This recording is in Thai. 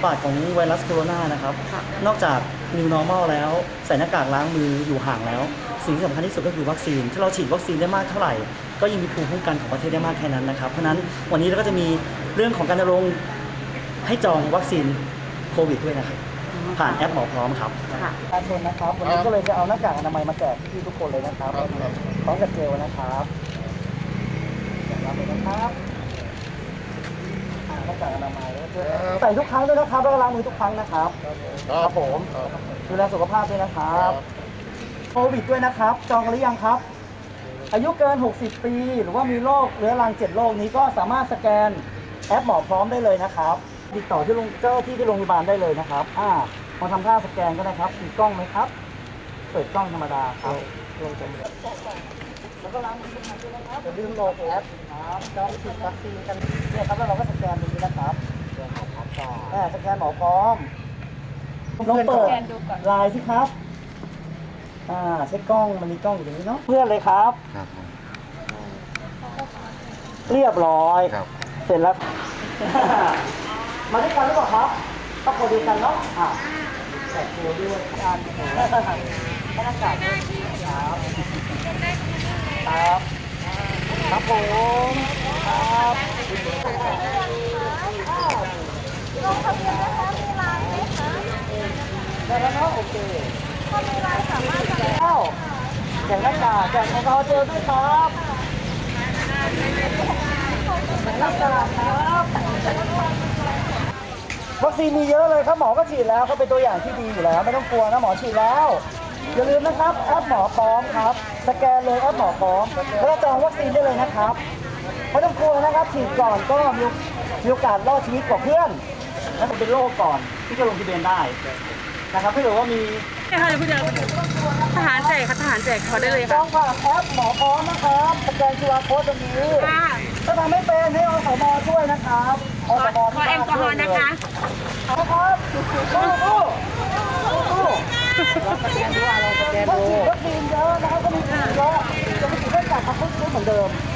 บาดของไวรัสโคโรนานะครับนอกจาก New Normal แล้วใส่หน้ากากล้างมืออยู่ห่างแล้วสิ่งที่สำคัญที่สุดก็คือวัคซีนถ้าเราฉีดวัคซีนได้มากเท่าไหร่ก็ยิ่งมีภูมิคุ้มกันของประเทศได้มากแค่นั้นนะครับเพราะนั้นวันนี้เราก็จะมีเรื่องของการรณรงค์ให้จองวัคซีนโควิดด้วยนะครับผ่านแอปหมอพร้อมครับประชาชนนะครับวันนี้ก็เลยจะเอาหน้ากากอนามัยมาแจกพี่ทุกคนเลยนะครับพร้อมกับเจลนะครับรับเลยนะครับหน้ากากอนามัยใส่ทุกครั้งด้วยนะครับแล้วล้างมือทุกครั้งนะครับครับผมดูแลสุขภาพด้วยนะครับโควิดด้วยนะครับจองกันหรือยังครับอายุเกิน60ปีหรือว่ามีโรคเรื้อรัง7โรคนี้ก็สามารถสแกนแอปหมอพร้อมได้เลยนะครับติดต่อที่เจ้าที่โรงพยาบาลได้เลยนะครับมาทำท่าสแกนก็ได้ครับมีกล้องไหมครับเปิดกล้องธรรมดาครับลงจมูกแล้วก็ล้างมือทุกครั้งด้วยนะครับอย่าลืมโหลดแอปครับจองฉีดวัคซีนกันเนี่ยครับแล้วเราก็สแกนตรงนี้นะครับสแกนหมอพร้อมลองเปิดไลน์สิครับเช็คกล้องมันมีกล้องอยู่ตรงนี้เนาะเพื่อนเลยครับเรียบร้อยเสร็จแล้วมาด้วยกันหรือเปล่าครับต้องคนเดียวกันเนาะแต่ตัวด้วยการบรรยากาศครับครับผมครับลงทะเบียนนะคะมีไลน์ไหมคะได้แล้วเนาะโอเคถ้ามีไลน์สามารถจะแล้วแจกหน้ากากแจกแอลกอฮอล์เจลด้วยครับแจกหน้ากากครับวัคซีนมีเยอะเลยครับหมอก็ฉีดแล้วเขาเป็นตัวอย่างที่ดีอยู่แล้วไม่ต้องกลัวนะหมอฉีดแล้วอย่าลืมนะครับแอปหมอพร้อมครับสแกนเลยแอปหมอพร้อมแล้วจองวัคซีนได้เลยนะครับไม่ต้องกลัวนะครับฉีดก่อนก็มีโอกาสรอดชีวิตกว่าเพื่อนและเป็นโรคก่อนที่จะลงทะเบียนได้นะครับถ้าเกิดว่ามีค่ะเดี๋ยวทหารแจกค่ะทหารแจกขอได้เลยค่ะต้องผ่านแอปหมอพร้อมนะครับสแกน QR Code ตรงนี้ถ้าทำไม่เป็นให้อสมช่วยนะครับอสมขอแอลกอฮอล์นะคะนะครับสู้สแกนด้วยเราสแกนดูวัคซีนเยอะนะครับก็มีฉีดเยอะจะไม่ฉีดได้จากพักฟื้นเหมือนเดิม